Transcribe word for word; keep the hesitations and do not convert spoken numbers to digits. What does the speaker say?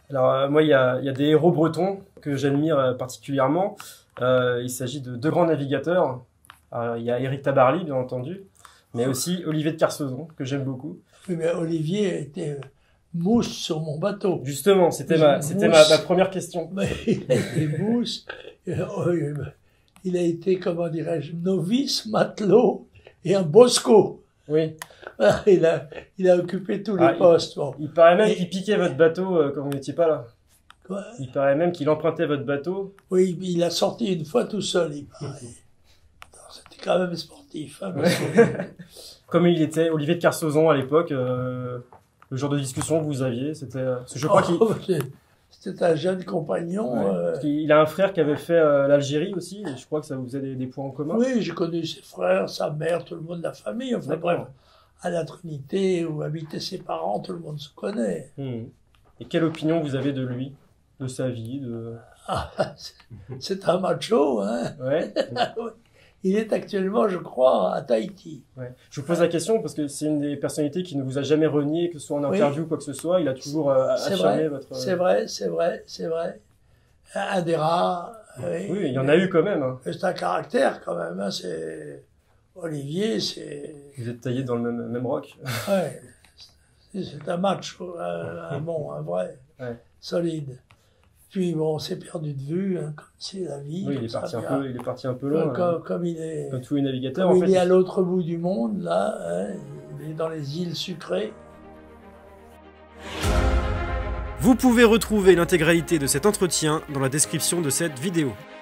Alors euh, moi, il y a, il y a des héros bretons que j'admire euh, particulièrement. Euh, il s'agit de deux grands navigateurs. Alors, il y a Éric Tabarly, bien entendu, mais aussi Olivier de Kersauzon, que j'aime beaucoup. Oui, mais Olivier était mousse sur mon bateau. Justement, c'était ma, c'était ma, ma première question. Mais il a été mousse. Il a été, comment dirais-je, novice, matelot et un bosco. Oui. Il a, il a occupé tous les ah, postes. Bon. Il, il paraît même et... qu'il piquait votre bateau euh, quand vous n'étiez pas là. Quoi? Il paraît même qu'il empruntait votre bateau. Oui, il a sorti une fois tout seul, il paraît. C'était quand même sportif. Hein, ouais. Comme il était, Olivier de Kersauzon à l'époque, euh, le genre de discussion que vous aviez, c'était... Je crois oh, qu'il... C'était un jeune compagnon. Ouais, euh... Il a un frère qui avait fait euh, l'Algérie aussi, et je crois que ça vous a des, des points en commun. Oui, j'ai connu ses frères, sa mère, tout le monde de la famille. Enfin bref, à la Trinité, où habitaient ses parents, tout le monde se connaît. Mmh. Et quelle opinion vous avez de lui, de sa vie de... Ah, c'est un macho, hein. Ouais. Il est actuellement, je crois, à Tahiti. Ouais. Je vous pose la question parce que c'est une des personnalités qui ne vous a jamais renié, que ce soit en interview ou oui. quoi que ce soit. Il a toujours euh, affirmé vrai, votre... C'est vrai, c'est vrai, c'est vrai. Un des rares. Oui, oui, il y en a eu quand même. Hein. C'est un caractère quand même. Hein. C'est Olivier, c'est... Vous êtes taillé dans le même, même roc. Ouais. C'est un macho, un, un bon, un vrai, ouais. solide. Puis bon, on s'est perdu de vue, hein, comme c'est la vie. Oui, il est, parti un peu, il est parti un peu loin. Comme, hein. comme il est... Comme tous les navigateurs, comme en il fait. est à l'autre bout du monde, là, hein, il est dans les îles sucrées. Vous pouvez retrouver l'intégralité de cet entretien dans la description de cette vidéo.